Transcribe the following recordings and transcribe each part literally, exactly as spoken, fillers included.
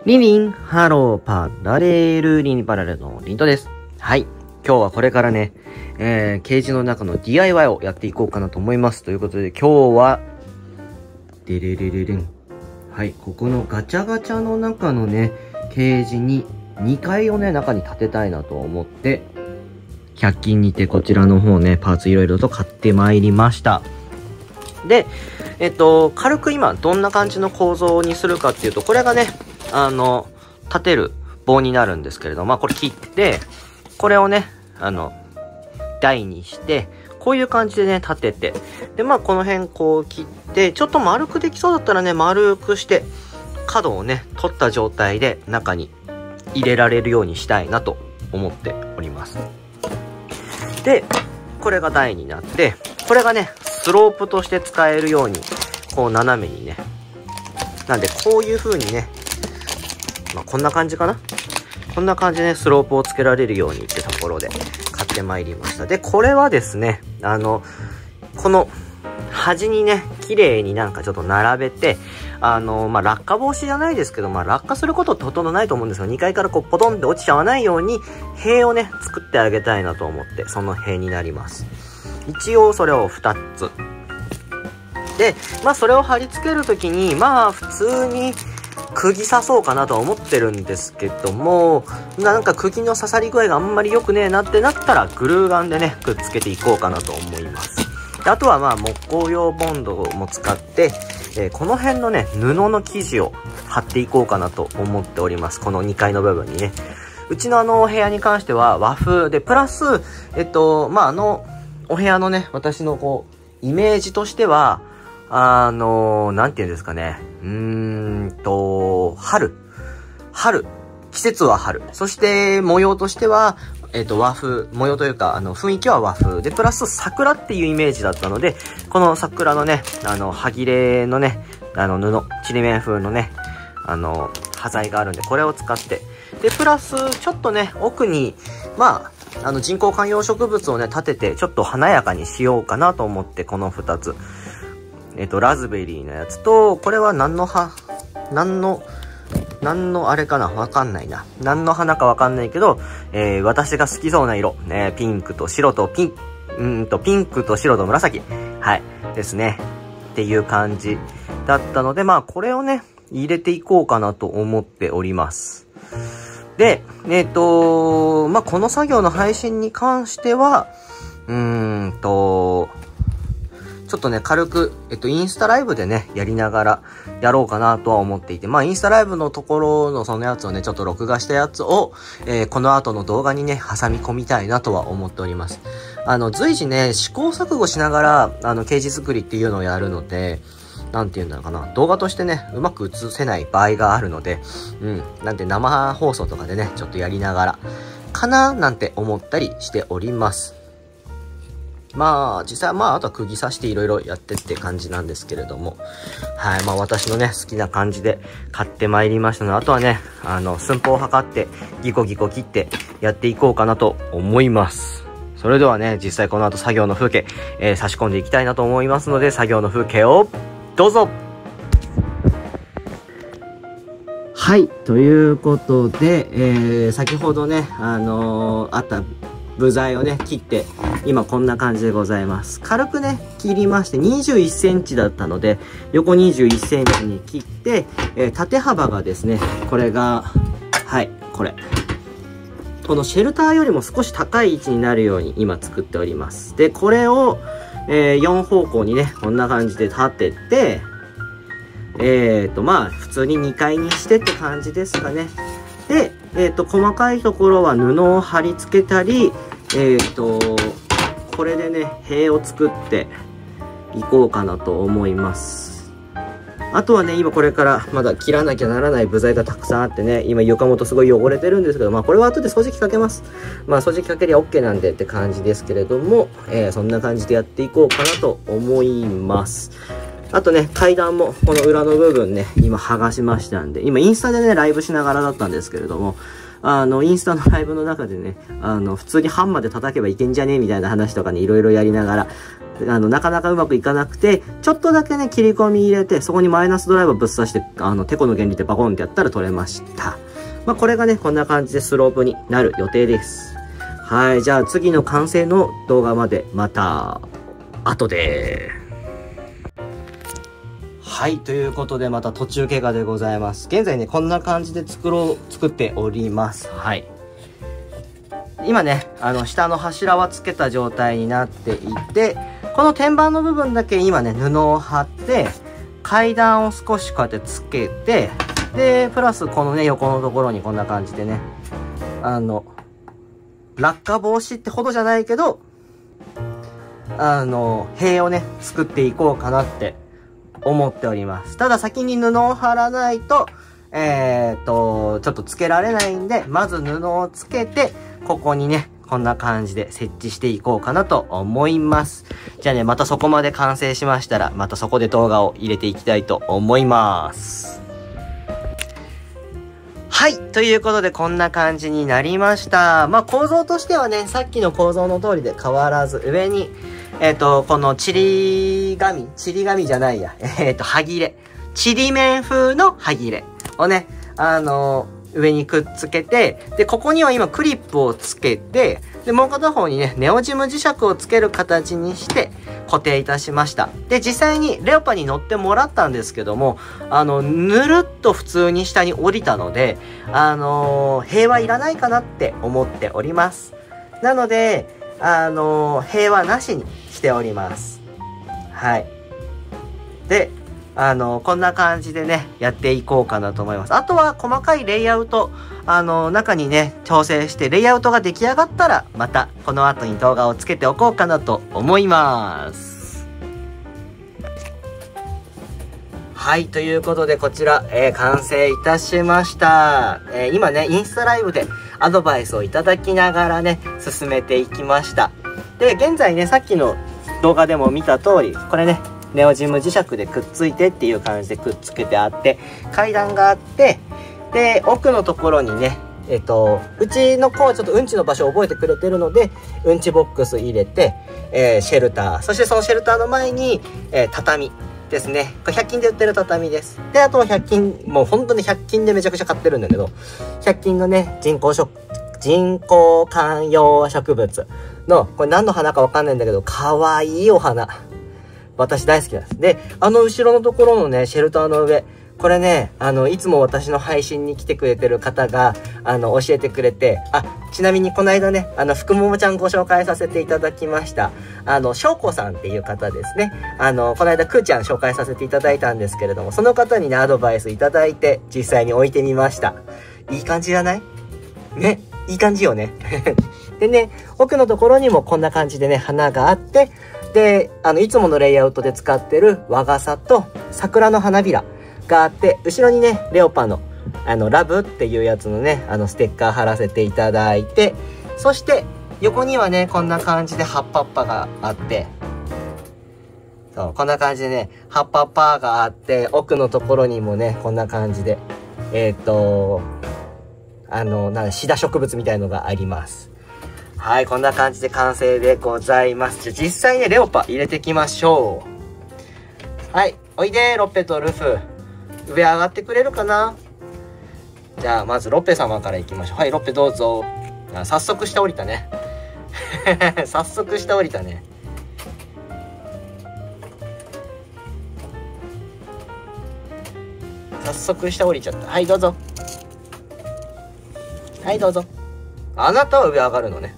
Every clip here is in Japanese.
リンリン、ハロー、パラレル、リンパラレルのリントです。はい。今日はこれからね、えー、ケージの中の ディーアイワイ をやっていこうかなと思います。ということで、今日は、デレレレレン。はい。ここのガチャガチャの中のね、ケージににかいをね、中に立てたいなと思って、ひゃく均にてこちらの方ね、パーツいろいろと買ってまいりました。で、えっと、軽く今、どんな感じの構造にするかっていうと、これがね、あの、立てる棒になるんですけれども、まあこれ切って、これをね、あの、台にして、こういう感じでね、立てて、で、まあこの辺こう切って、ちょっと丸くできそうだったらね、丸くして、角をね、取った状態で中に入れられるようにしたいなと思っております。で、これが台になって、これがね、スロープとして使えるように、こう斜めにね、なんでこういう風にね、まあ、こんな感じかな。こんな感じでね、スロープをつけられるようにってところで買ってまいりました。で、これはですね、あの、この端にね、綺麗になんかちょっと並べて、あの、まあ、落下防止じゃないですけど、まあ、落下することってほとんどないと思うんですよ。にかいからこう、ポトンって落ちちゃわないように、塀をね、作ってあげたいなと思って、その塀になります。一応それをふたつ。で、まあ、それを貼り付けるときに、まあ、普通に、釘刺そうかなとは思ってるんですけども、なんか釘の刺さり具合があんまり良くねえなってなったら、グルーガンでね、くっつけていこうかなと思います。で、あとはまあ、木工用ボンドも使って、えー、この辺のね、布の生地を貼っていこうかなと思っております。このにかいの部分にね。うちのあのお部屋に関しては和風で、プラス、えっと、まあ、あの、お部屋のね、私のこう、イメージとしては、あのー、なんて言うんですかね。うーんと、春。春。季節は春。そして、模様としては、えっと、和風。模様というか、あの、雰囲気は和風。で、プラス桜っていうイメージだったので、この桜のね、あの、歯切れのね、あの、布、ちりめん風のね、あの、端材があるんで、これを使って。で、プラス、ちょっとね、奥に、まあ、あの、人工観葉植物をね、立てて、ちょっと華やかにしようかなと思って、この二つ。えっと、ラズベリーのやつと、これは何の葉、何の、何のあれかなわかんないな。何の花かわかんないけど、えー、私が好きそうな色。ね、ピンクと白とピン、うんと、ピンクと白と紫。はい。ですね。っていう感じだったので、まあ、これをね、入れていこうかなと思っております。で、えっと、まあ、この作業の配信に関しては、うーんと、ちょっとね、軽く、えっと、インスタライブでね、やりながらやろうかなとは思っていて、まあ、インスタライブのところのそのやつをね、ちょっと録画したやつを、えー、この後の動画にね、挟み込みたいなとは思っております。あの、随時ね、試行錯誤しながら、あの、ケージ作りっていうのをやるので、なんて言うんだろうかな、動画としてね、うまく映せない場合があるので、うん、なんて生放送とかでね、ちょっとやりながら、かななんて思ったりしております。まあ、実際はまあ、あとは釘刺していろいろやってって感じなんですけれども。はい。まあ、私のね、好きな感じで買ってまいりましたので、あとはね、あの、寸法を測って、ギコギコ切ってやっていこうかなと思います。それではね、実際この後作業の風景、えー、差し込んでいきたいなと思いますので、作業の風景を、どうぞ。はい。ということで、えー、先ほどね、あのー、あった部材をね、切って、今こんな感じでございます。軽くね、切りまして、にじゅういっセンチだったので、横にじゅういっセンチに切って、えー、縦幅がですね、これが、はい、これ。このシェルターよりも少し高い位置になるように今作っております。で、これを、えー、よん方向にね、こんな感じで立てて、えーと、まあ、普通ににかいにしてって感じですかね。で、えーと、細かいところは布を貼り付けたり、えーと、これでね、塀を作っていこうかなと思います。あとはね、今これからまだ切らなきゃならない部材がたくさんあってね、今床元すごい汚れてるんですけど、まあこれは後で掃除機かけます。まあ掃除機かけりゃ OK なんでって感じですけれども、えー、そんな感じでやっていこうかなと思います。あとね、階段もこの裏の部分ね、今剥がしましたんで、今インスタでね、ライブしながらだったんですけれども、 あの、インスタのライブの中でね、あの、普通にハンマーで叩けばいけんじゃねえみたいな話とかね、いろいろやりながら、あの、なかなかうまくいかなくて、ちょっとだけね、切り込み入れて、そこにマイナスドライバーぶっ刺して、あの、テコの原理でバコンってやったら取れました。まあ、これがね、こんな感じでスロープになる予定です。はい、じゃあ次の完成の動画まで、また、後で。はい、ということで、また途中経過でございます。現在ね、こんな感じで作ろう、作っております。はい。今ね、あの、下の柱はつけた状態になっていて、この天板の部分だけ今ね、布を貼って、階段を少しこうやってつけて、で、プラスこのね、横のところにこんな感じでね、あの、落下防止ってほどじゃないけど、あの、塀をね、作っていこうかなって思っております。ただ先に布を貼らないと、えーと、ちょっとつけられないんで、まず布をつけて、ここにね、こんな感じで設置していこうかなと思います。じゃあね、またそこまで完成しましたら、またそこで動画を入れていきたいと思います。はい。ということで、こんな感じになりました。まあ、構造としてはね、さっきの構造の通りで変わらず、上に、えっと、このちり紙、ちり紙じゃないや、えっと、はぎれ。ちりめん風のはぎれをね、あのー、上にくっつけて、で、ここには今クリップをつけて、で、もう片方にね、ネオジム磁石をつける形にして固定いたしました。で、実際にレオパに乗ってもらったんですけども、あの、ぬるっと普通に下に降りたので、あのー、塀はいらないかなって思っております。なので、あのー、塀はなしにしております。はい。で、あの、こんな感じでね、やっていこうかなと思います。あとは細かいレイアウト、あの、中にね、調整して、レイアウトが出来上がったら、また、この後に動画をつけておこうかなと思います。はい、ということで、こちら、えー、完成いたしました。えー、今ね、インスタライブでアドバイスをいただきながらね、進めていきました。で、現在ね、さっきの動画でも見た通り、これね、ネオジム磁石でくっついてっていう感じでくっつけてあって、階段があって、で、奥のところにね、えっと、うちの子はちょっとうんちの場所を覚えてくれてるので、うんちボックス入れて、えー、シェルター、そしてそのシェルターの前に、えー、均ですね。これひゃく均で売ってる畳です。で、あとはひゃく均、もう本当にひゃく均でめちゃくちゃ買ってるんだけど、ひゃく均のね、人工植、人工観葉植物の、これ何の花かわかんないんだけど、かわいいお花。私大好きなんです。で、あの後ろのところのね、シェルターの上、これね、あの、いつも私の配信に来てくれてる方が、あの、教えてくれて、あ、ちなみにこの間ね、あの、福桃ちゃんご紹介させていただきました。あの、しょうこさんっていう方ですね。あの、この間くーちゃん紹介させていただいたんですけれども、その方にね、アドバイスいただいて、実際に置いてみました。いい感じじゃないね、いい感じよね。でね、奥のところにもこんな感じでね、花があって、で、あの、いつものレイアウトで使ってる和傘と桜の花びらがあって、後ろにね、レオパの、あの、ラブっていうやつのね、あの、ステッカー貼らせていただいて、そして、横にはね、こんな感じで葉っぱっぱがあって、そう、こんな感じでね、葉っぱっぱがあって、奥のところにもね、こんな感じで、えっと、あの、なんか、シダ植物みたいのがあります。はい、こんな感じで完成でございます。じゃ、実際ね、レオパ入れていきましょう。はい、おいで、ロッペとルフ。上上がってくれるかな？じゃあ、まずロッペ様から行きましょう。はい、ロッペどうぞ。あ、早速下降りたね。早速下降りたね。早速下降りちゃった。はい、どうぞ。はい、どうぞ。あなたは上上がるのね。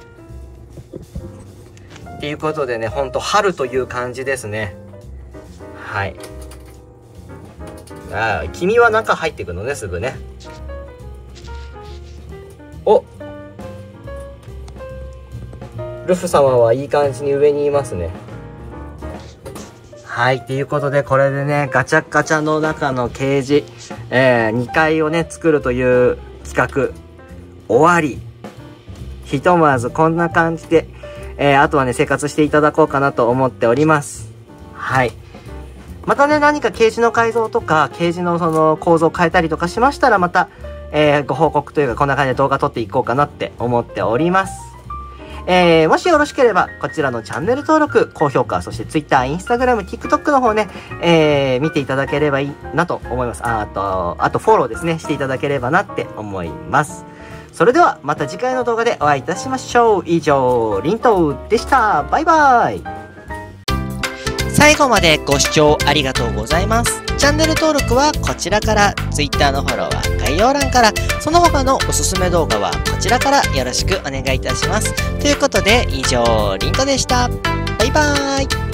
ということでね、ほんと春という感じですね。はい。ああ、君は中入ってくのね、すぐね。お、ルフ様はいい感じに上にいますね。はい、ということで、これでね、ガチャガチャの中のケージ、えー、にかいをね、作るという企画、終わり。ひとまずこんな感じで、えー、あとはね、生活していただこうかなと思っております。はい。またね、何かケージの改造とか、ケージのその構造を変えたりとかしましたら、また、 えー、ご報告というか、こんな感じで動画撮っていこうかなって思っております。えー、もしよろしければ、こちらのチャンネル登録、高評価、そして Twitter、Instagram、TikTok の方ね、えー、見ていただければいいなと思います。あ、あと、あとフォローですね、していただければなって思います。それでは、また次回の動画でお会いいたしましょう。以上、リントでした。バイバイ。 最後までご視聴ありがとうございます。チャンネル登録はこちらから、Twitter のフォローは概要欄から、その他のおすすめ動画はこちらからよろしくお願いいたします。ということで、以上、リントでした。バイバーイ。